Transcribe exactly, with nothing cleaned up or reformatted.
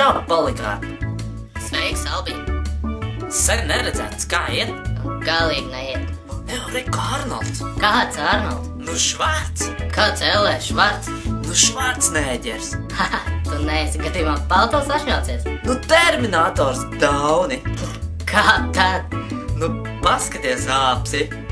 Čau, Polikārp! Sveiks, Albī! Sen neredzēts, kā iet? Galīgi neiet. Jā, reku Arnolds. Kāds Arnolds? Nu Švarts. Kāds L. Švarts? Nu Švarcnēģers. Haha, tu neesi gadījumā palto sašņaucies? Nu Terminators Dauni. Kā tad? Nu paskaties, āpsi.